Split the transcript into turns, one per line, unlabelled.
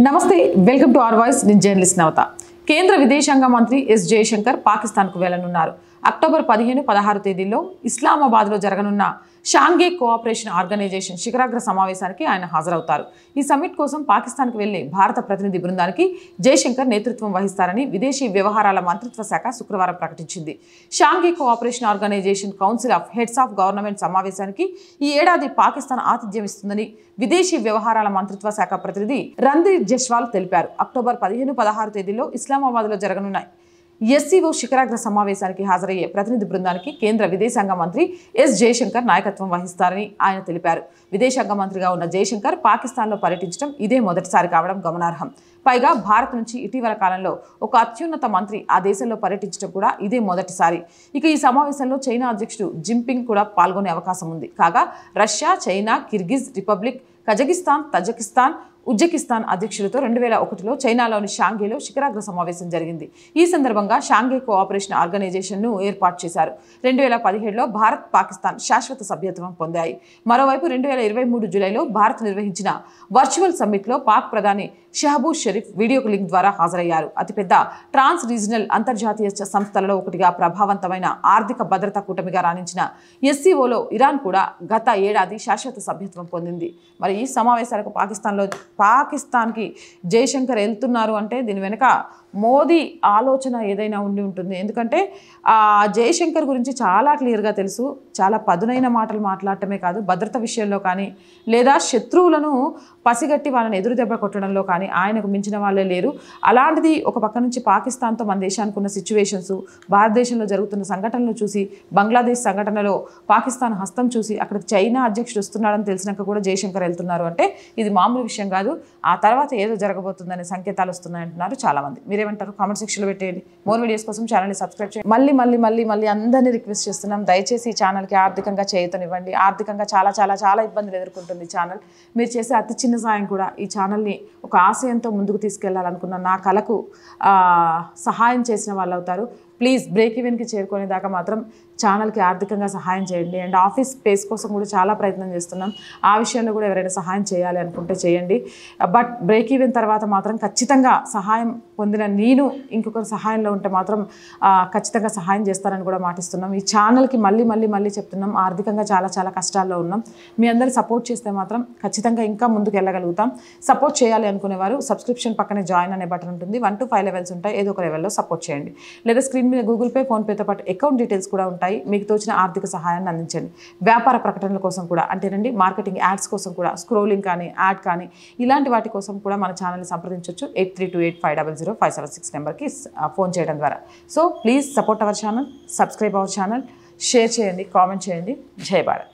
నమస్తే welcome to our voice నేను journalist Navata కేంద్ర విదేశాంగ మంత్రి ఎస్ జయశంకర్ పాకిస్తాన్కు వెళ్లనున్నారు అక్టోబర్ 15-16 తేదీల్లో ఇస్లామాబాద్లో జరగనున్న షాంఘై కోఆపరేషన్ ఆర్గనైజేషన్ శిఖరాగ్ర సమావేశానికి ఆయన హాజరవుతారు ఈ సమ్మిట్ కోసం పాకిస్తాన్కు వెళ్లే భారత ప్రతినిధి బృందానికి జయశంకర్ నేతృత్వం వహిస్తారని విదేశీ వ్యవహారాల మంత్రిత్వ శాఖ శుక్రవారం ప్రకటించింది Shanghai Cooperation Organisation Council of Heads of Government సమావేశానికి ఈ ఏడాది పాకిస్తాన్ ఆతిథ్యం ఇస్తుందని విదేశీ వ్యవహారాల మంత్రిత్వ శాఖ ప్రతినిధి రణ్ధీర్ జైస్వాల్ తెలిపారు అక్టోబర్ 15-16 తేదీల్లో ఇస్లామాబాద్లో జరగనున్న ఎస్సీఓ శిఖరాగ్ర సమావేశానికి హాజరయ్యే ప్రతినిధి బృందానికి కేంద్ర విదేశాంగ మంత్రి ఎస్ జయశంకర్ నాయకత్వం వహిస్తారని ఆయన తెలిపారు విదేశాంగ మంత్రిగా ఉన్న జయశంకర్ పాకిస్తాన్లో పర్యటించడం ఇదే మొదటిసారి కావడం గమనార్హం పైగా భారత్ నుంచి ఇటీవల కాలంలో ఒక అత్యున్నత మంత్రి ఆ దేశంలో పర్యటించడం కూడా ఇదే మొదటిసారి ఇక ఈ సమావేశంలో చైనా అధ్యక్షుడు జిన్పింగ్ కూడా పాల్గొనే అవకాశం ఉంది కాగా Russia China Kyrgyz Republic Kazakhstan Tajikistan Uzbekistan అధ్యక్షులతో 2001లో చైనాలోని షాంఘైలో శిఖరాగ్ర సమావేశం జరిగింది ఈ సందర్భంగా షాంఘై కోఆపరేషన్ ఆర్గనైజేషన్ను ఏర్పాటు చేశారు 2017లో భారత్ పాకిస్తాన్ శాశ్వత సభ్యత్వం పొందాయి మరోవైపు 2023 జూలైలో భారత్ నిర్వహించిన వర్చువల్ సమ్మిట్లో పాక్ ప్రధాని షహబూజ్ షరీఫ్ వీడియో లింక్ ద్వారా హాజరయ్యారు అతిపెద్ద ట్రాన్స్ రీజనల్ అంతర్జాతీయ సంస్థలలో ఒకటిగా ప్రభావవంతమైన ఆర్థిక భద్రతా కూటమిగా రాణించిన ఎస్సీఓలో ఇరాన్ కూడా గత ఏడాది శాశ్వత సభ్యత్వం పొందింది మరి ఈ సమావేశాలకు పాకిస్తాన్కి జయశంకర్ వెళ్తున్నారు అంటే దీని వెనుక మోదీ ఆలోచన ఏదైనా ఉండి ఉంటుంది ఎందుకంటే జయశంకర్ గురించి చాలా క్లియర్గా తెలుసు చాలా పదునైన మాటలు మాట్లాడటమే కాదు భద్రత విషయంలో కానీ లేదా శత్రువులను పసిగట్టి వాళ్ళని ఎదురు దెబ్బ కొట్టడంలో కానీ ఆయనకు మించిన వాళ్ళే లేరు అలాంటిది ఒక పక్క నుంచి పాకిస్తాన్తో మన దేశానికి ఉన్న సిచ్యువేషన్స్ భారతదేశంలో జరుగుతున్న సంఘటనలు చూసి బంగ్లాదేశ్ సంఘటనలో పాకిస్తాన్ హస్తం చూసి అక్కడికి చైనా అధ్యక్షుడు వస్తున్నాడని తెలిసినాక కూడా జయశంకర్ వెళ్తున్నారు అంటే ఇది మామూలు విషయం కాదు ఆ తర్వాత ఏదో జరగబోతుందనే సంకేతాలు వస్తున్నాయంటున్నారు చాలామంది మీరేమంటారు కామెంట్ సెక్షన్లో పెట్టేయండి మోర్ వీడియోస్ కోసం ఛానల్ని సబ్స్క్రైబ్ చేయండి మళ్ళీ అందరినీ రిక్వెస్ట్ చేస్తున్నాం దయచేసి ఈ ఛానల్కి ఆర్థికంగా చేయూతనివ్వండి ఆర్థికంగా చాలా ఇబ్బందులు ఎదుర్కొంటుంది ఈ ఛానల్ మీరు చేసే అతి చిన్న సాయం కూడా ఈ ఛానల్ని ఒక ఆశయంతో ముందుకు తీసుకెళ్లాలనుకున్న నా కళకు సహాయం చేసిన వాళ్ళు అవుతారు ప్లీజ్ బ్రేక్ ఈవెన్కి చేరుకునే దాకా మాత్రం ఛానల్కి ఆర్థికంగా సహాయం చేయండి అండ్ ఆఫీస్ స్పేస్ కోసం కూడా చాలా ప్రయత్నం చేస్తున్నాం ఆ విషయంలో కూడా ఎవరైనా సహాయం చేయాలి అనుకుంటే చేయండి బట్ బ్రేక్ ఈవెన్ తర్వాత మాత్రం ఖచ్చితంగా సహాయం పొందిన నేను ఇంకొకరి సహాయంలో ఉంటే మాత్రం ఖచ్చితంగా సహాయం చేస్తారని కూడా మాటిస్తున్నాం ఈ ఛానల్కి మళ్ళీ చెప్తున్నాం ఆర్థికంగా చాలా కష్టాల్లో ఉన్నాం మీ అందరూ సపోర్ట్ చేస్తే మాత్రం ఖచ్చితంగా ఇంకా ముందుకు వెళ్ళగలుగుతాం సపోర్ట్ చేయాలి అనుకునేవారు సబ్స్క్రిప్షన్ పక్కనే జాయిన్ అనే బటన్ ఉంటుంది 1 to 5 లెవెల్స్ ఉంటాయి ఏదో ఒక లెవెల్లో సపోర్ట్ చేయండి లేదా స్క్రీన్ మీద గూగుల్ పే ఫోన్పేతో పాటు అకౌంట్ డీటెయిల్స్ కూడా ఉంటాయి మీకు తోచిన ఆర్థిక సహాయాన్ని అందించండి వ్యాపార ప్రకటనల కోసం కూడా అంటేనండి మార్కెటింగ్ యాడ్స్ కోసం కూడా స్క్రోలింగ్ కానీ యాడ్ కానీ ఇలాంటి వాటి కోసం కూడా మన ఛానల్ని సంప్రదించవచ్చు 8328500576 నెంబర్కి ఫోన్ చేయడం ద్వారా so please support our channel subscribe our channel share చేయండి కామెంట్ చేయండి జై భారత్